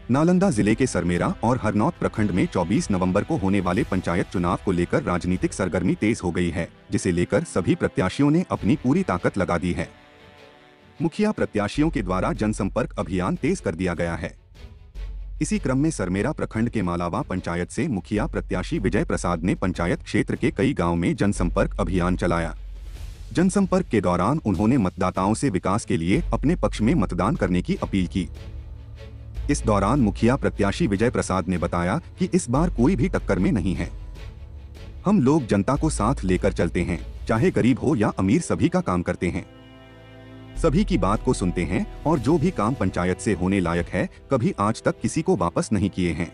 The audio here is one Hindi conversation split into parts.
नालंदा जिले के सरमेरा और हरनौत प्रखंड में 24 नवंबर को होने वाले पंचायत चुनाव को लेकर राजनीतिक सरगर्मी तेज हो गई है, जिसे लेकर सभी प्रत्याशियों ने अपनी पूरी ताकत लगा दी है। मुखिया प्रत्याशियों के द्वारा जनसंपर्क अभियान तेज कर दिया गया है। इसी क्रम में सरमेरा प्रखंड के मालावा पंचायत से मुखिया प्रत्याशी विजय प्रसाद ने पंचायत क्षेत्र के कई गाँव में जनसंपर्क अभियान चलाया। जनसंपर्क के दौरान उन्होंने मतदाताओं से विकास के लिए अपने पक्ष में मतदान करने की अपील की। इस दौरान मुखिया प्रत्याशी विजय प्रसाद ने बताया कि इस बार कोई भी टक्कर में नहीं है। हम लोग जनता को साथ लेकर चलते हैं, चाहे गरीब हो या अमीर, सभी का काम करते हैं, सभी की बात को सुनते हैं और जो भी काम पंचायत से होने लायक है कभी आज तक किसी को वापस नहीं किए हैं।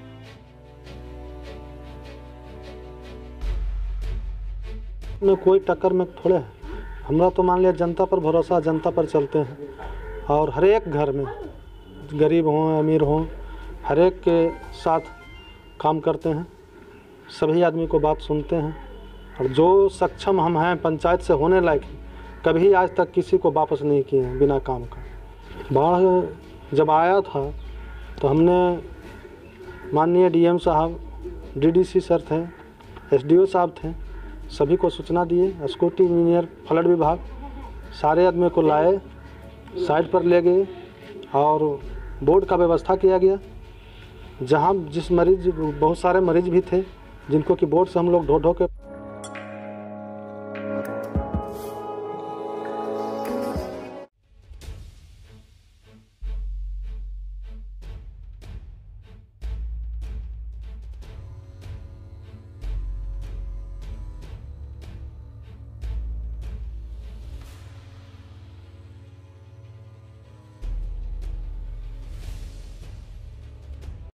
कोई टक्कर में थोड़े है, हमरा तो मान लिया जनता पर भरोसा, जनता पर चलते हैं और हर एक घर में गरीब हों अमीर हों हर एक के साथ काम करते हैं, सभी आदमी को बात सुनते हैं और जो सक्षम हम हैं पंचायत से होने लायक कभी आज तक किसी को वापस नहीं किए हैं बिना काम का। बाढ़ जब आया था तो हमने माननीय डीएम साहब, डीडीसी सर थे, एसडीओ साहब थे, सभी को सूचना दिए, स्कूटी इंजीनियर, फ्लड विभाग, सारे आदमी को लाए, साइड पर ले गए और बोर्ड का व्यवस्था किया गया। जहां जिस मरीज, बहुत सारे मरीज भी थे जिनको कि बोर्ड से हम लोग ढो ढो के